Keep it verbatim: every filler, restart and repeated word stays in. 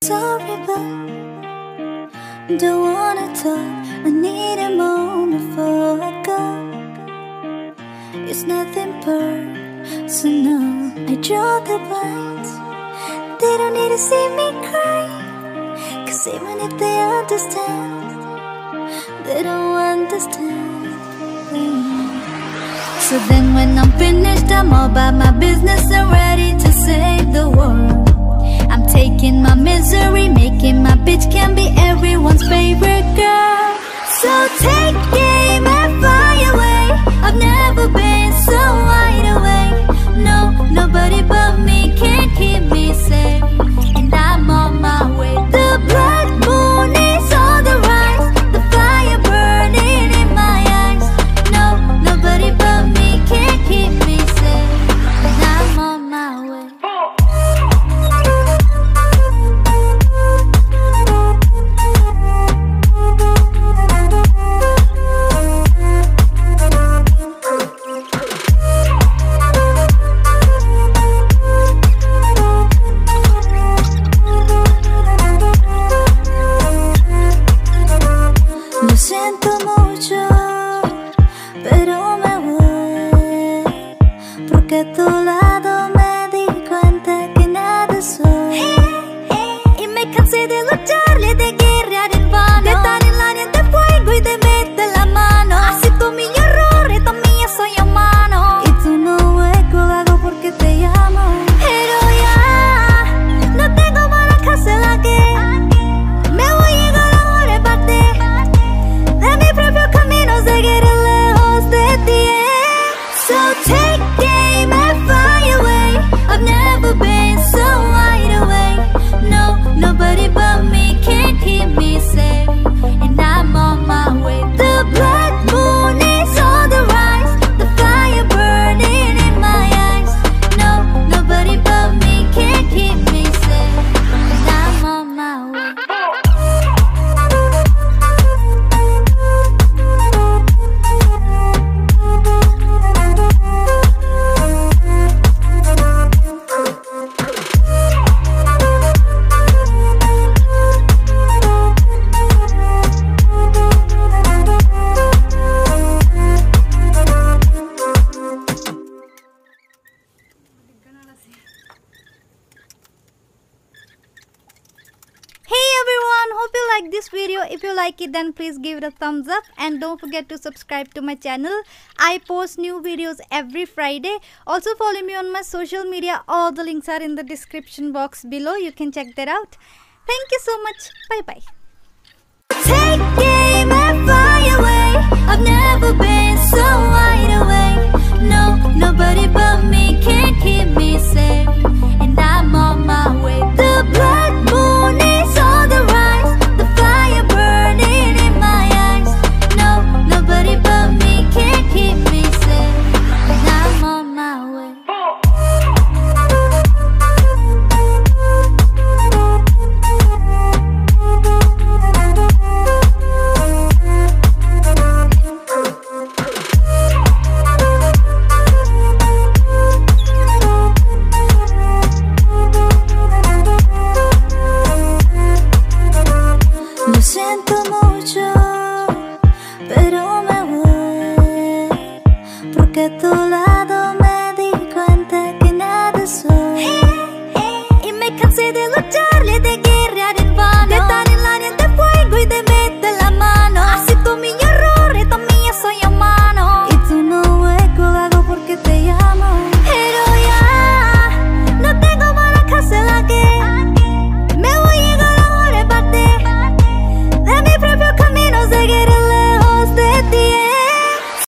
sorry, but don't wanna talk. I need a moment before I go. It's nothing personal. I draw the blinds. They don't need to see me cry, 'cause even if they understand, they don't understand. So then when I'm finished, I'm all about my business and ready to save the world. I'm taking my misery, making my bitch can be everyone's favorite girl. So take aim and fly away. I've never been so wide awake. No, nobody but me can keep me safe, and I'm on my way. The blood moon is on the rise, the fire burning in my eyes. No, nobody but me can keep me safe, and I'm on my way. Lo siento mucho, pero me voy, porque a tu lado me di cuenta que nada soy. Y me cansé de lucharle, de guerrear en vano, de estar en la arena de fuego y de meter la mano. Acepto mis errores, también soy humano, y tú no hueco, lo hago porque te llamo. Pero ya no tengo para cancelar que me voy a llegar ahora y partir de mi propio camino, seguiré lejos de ti. So take aim and fly away. I've never been so wide awake. No, nobody but me can keep me safe, and I'm on my way. The blood moon is on the rise, the fire burning in my eyes. No, nobody but me can keep me safe, and I'm on my way. Hey everyone, hope you like this video. If you like it, then please give it a thumbs up, and don't forget to subscribe to my channel. I post new videos every Friday. Also follow me on my social media. All the links are in the description box below. You can check that out. Thank you so much. Bye bye. Take aim and fly away. I've never been so wide awake. No, nobody but